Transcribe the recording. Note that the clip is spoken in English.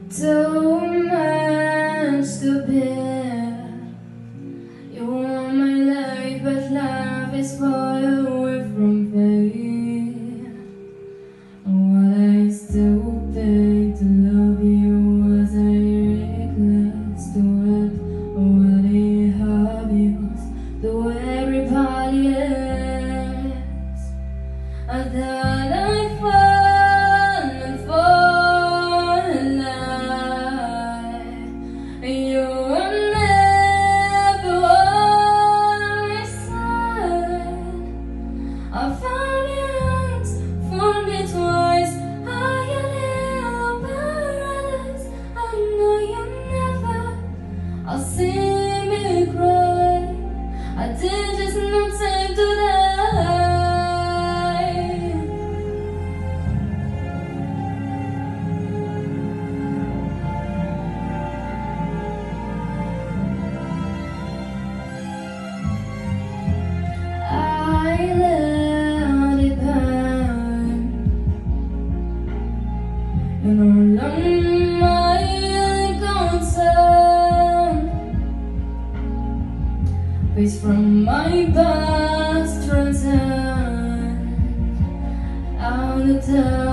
Too much to bear. You want my life, but life is far away from fair. What I still beg to love you, was I reckless to it? What I obvious to everybody else? I thought I'd fall and fall in love. You were never on my side. I found you once, found you twice. I a little paradise. I know you never. I'll see me cry. I did just not take to die. I let it burn, and all of my concern is from my past transcend out the time.